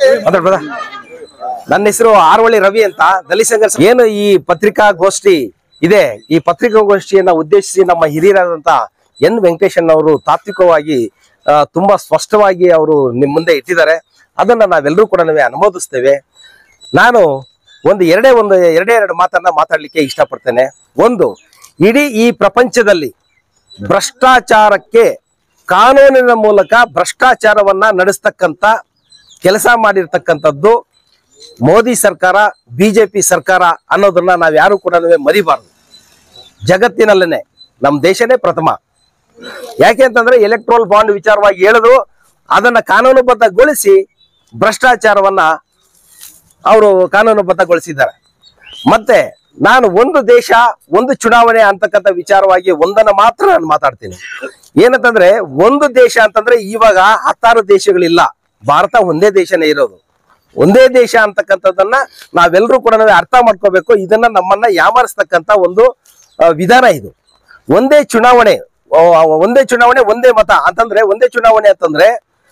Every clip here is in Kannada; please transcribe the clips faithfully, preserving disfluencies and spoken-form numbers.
ನನ್ನ ಹೆಸರು ಆರವಳ್ಳಿ ರವಿ ಅಂತ ದಲಿತ ಸಂಘರ್ಷ. ಏನು ಈ ಪತ್ರಿಕಾಗೋಷ್ಠಿ ಇದೆ, ಈ ಪತ್ರಿಕಾಗೋಷ್ಠಿಯನ್ನ ಉದ್ದೇಶಿಸಿ ನಮ್ಮ ಹಿರಿಯರಾದಂತ ಎನ್ ವೆಂಕಟೇಶನ್ ಅವರು ತಾತ್ವಿಕವಾಗಿ ತುಂಬಾ ಸ್ಪಷ್ಟವಾಗಿ ಅವರು ನಿಮ್ ಮುಂದೆ ಇಟ್ಟಿದ್ದಾರೆ. ಅದನ್ನ ನಾವೆಲ್ಲರೂ ಕೂಡ ಅನುಮೋದಿಸ್ತೇವೆ. ನಾನು ಒಂದು ಎರಡೇ ಒಂದು ಎರಡೇ ಎರಡು ಮಾತನ್ನ ಮಾತಾಡ್ಲಿಕ್ಕೆ ಇಷ್ಟಪಡ್ತೇನೆ. ಒಂದು, ಇಡೀ ಈ ಪ್ರಪಂಚದಲ್ಲಿ ಭ್ರಷ್ಟಾಚಾರಕ್ಕೆ ಕಾನೂನಿನ ಮೂಲಕ ಭ್ರಷ್ಟಾಚಾರವನ್ನ ನಡೆಸ್ತಕ್ಕಂಥ ಕೆಲಸ ಮಾಡಿರ್ತಕ್ಕಂಥದ್ದು ಮೋದಿ ಸರ್ಕಾರ, ಬಿಜೆಪಿ ಸರ್ಕಾರ ಅನ್ನೋದನ್ನ ನಾವ್ ಯಾರು ಕೂಡ ಮರಿಬಾರ್ದು. ಜಗತ್ತಿನಲ್ಲೇನೆ ನಮ್ಮ ದೇಶನೇ ಪ್ರಥಮ. ಯಾಕೆ ಅಂತಂದ್ರೆ ಎಲೆಕ್ಟ್ರೋಲ್ ಬಾಂಡ್ ವಿಚಾರವಾಗಿ ಹೇಳಿದ್ರು, ಅದನ್ನ ಕಾನೂನುಬದ್ಧಗೊಳಿಸಿ ಭ್ರಷ್ಟಾಚಾರವನ್ನ ಅವರು ಕಾನೂನುಬದ್ಧಗೊಳಿಸಿದ್ದಾರೆ. ಮತ್ತೆ ನಾನು ಒಂದು ದೇಶ ಒಂದು ಚುನಾವಣೆ ಅಂತಕ್ಕಂಥ ವಿಚಾರವಾಗಿ ಒಂದನ್ನ ಮಾತ್ರ ನಾನು ಮಾತಾಡ್ತೀನಿ. ಏನಂತಂದ್ರೆ ಒಂದು ದೇಶ ಅಂತಂದ್ರೆ ಇವಾಗ ಹತ್ತಾರು ದೇಶಗಳಿಲ್ಲ, ಭಾರತ ಒಂದೇ ದೇಶನೇ ಇರೋದು. ಒಂದೇ ದೇಶ ಅಂತಕ್ಕಂಥದ್ದನ್ನ ನಾವೆಲ್ಲರೂ ಕೂಡ ಅರ್ಥ ಮಾಡ್ಕೋಬೇಕು. ಇದನ್ನ ನಮ್ಮನ್ನ ಯಾಮಾರಿಸ್ತಕ್ಕಂಥ ಒಂದು ವಿಧಾನ ಇದು. ಒಂದೇ ಚುನಾವಣೆ, ಒಂದೇ ಚುನಾವಣೆ ಒಂದೇ ಮತ ಅಂತಂದ್ರೆ, ಒಂದೇ ಚುನಾವಣೆ ಅಂತಂದ್ರೆ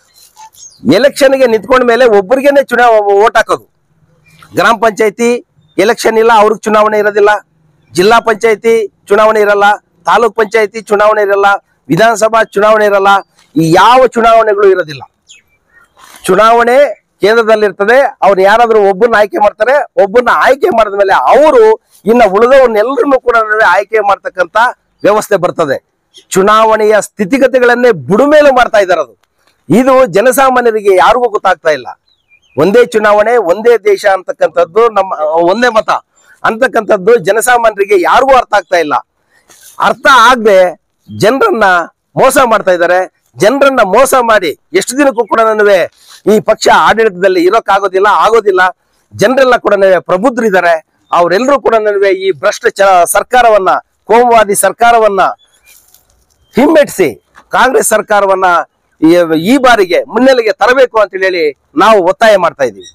ಎಲೆಕ್ಷನ್ಗೆ ನಿಂತ್ಕೊಂಡ ಮೇಲೆ ಒಬ್ಬರಿಗೇನೆ ಚುನಾವಣೆ ಓಟ್ ಹಾಕೋದು. ಗ್ರಾಮ ಪಂಚಾಯತಿ ಎಲೆಕ್ಷನ್ ಇಲ್ಲ, ಅವ್ರಿಗೆ ಚುನಾವಣೆ ಇರೋದಿಲ್ಲ. ಜಿಲ್ಲಾ ಪಂಚಾಯತಿ ಚುನಾವಣೆ ಇರಲ್ಲ, ತಾಲೂಕ್ ಪಂಚಾಯತಿ ಚುನಾವಣೆ ಇರಲ್ಲ, ವಿಧಾನಸಭಾ ಚುನಾವಣೆ ಇರಲ್ಲ. ಈ ಯಾವ ಚುನಾವಣೆಗಳು ಇರೋದಿಲ್ಲ. ಚುನಾವಣೆ ಕೇಂದ್ರದಲ್ಲಿ ಇರ್ತದೆ. ಅವ್ರು ಯಾರಾದ್ರೂ ಒಬ್ಬರನ್ನ ಆಯ್ಕೆ ಮಾಡ್ತಾರೆ. ಒಬ್ಬರನ್ನ ಆಯ್ಕೆ ಮಾಡಿದ್ಮೇಲೆ ಅವರು ಇನ್ನ ಉಳಿದವ್ರನ್ನೆಲ್ಲರನ್ನು ಕೂಡ ಆಯ್ಕೆ ಮಾಡ್ತಕ್ಕಂಥ ವ್ಯವಸ್ಥೆ ಬರ್ತದೆ. ಚುನಾವಣೆಯ ಸ್ಥಿತಿಗತಿಗಳನ್ನೇ ಬುಡುಮೇಲು ಮಾಡ್ತಾ ಇದ್ದಾರೆ. ಅದು ಇದು ಜನಸಾಮಾನ್ಯರಿಗೆ ಯಾರಿಗೂ ಗೊತ್ತಾಗ್ತಾ ಇಲ್ಲ. ಒಂದೇ ಚುನಾವಣೆ ಒಂದೇ ದೇಶ ಅಂತಕ್ಕಂಥದ್ದು, ನಮ್ಮ ಒಂದೇ ಮತ ಅಂತಕ್ಕಂಥದ್ದು ಜನಸಾಮಾನ್ಯರಿಗೆ ಯಾರಿಗೂ ಅರ್ಥ ಆಗ್ತಾ ಇಲ್ಲ. ಅರ್ಥ ಆಗದೆ ಜನರನ್ನ ಮೋಸ ಮಾಡ್ತಾ ಇದ್ದಾರೆ. ಜನರನ್ನ ಮೋಸ ಮಾಡಿ ಎಷ್ಟು ದಿನಕ್ಕೂ ಕೂಡ ನನಗೆ ಈ ಪಕ್ಷ ಆಡಳಿತದಲ್ಲಿ ಇರೋಕ್ಕಾಗೋದಿಲ್ಲ, ಆಗೋದಿಲ್ಲ. ಜನರೆಲ್ಲ ಕೂಡ ಪ್ರಬುದ್ಧರಿದ್ದಾರೆ. ಅವರೆಲ್ಲರೂ ಕೂಡ ನನಗೆ ಈ ಭ್ರಷ್ಟ ಸರ್ಕಾರವನ್ನ, ಕೋಮುವಾದಿ ಸರ್ಕಾರವನ್ನ ಹಿಮ್ಮೆಟ್ಟಿಸಿ ಕಾಂಗ್ರೆಸ್ ಸರ್ಕಾರವನ್ನ ಈ ಬಾರಿಗೆ ಮುನ್ನೆಲೆಗೆ ತರಬೇಕು ಅಂತ ಹೇಳಿ ನಾವು ಒತ್ತಾಯ ಮಾಡ್ತಾ ಇದ್ದೀವಿ.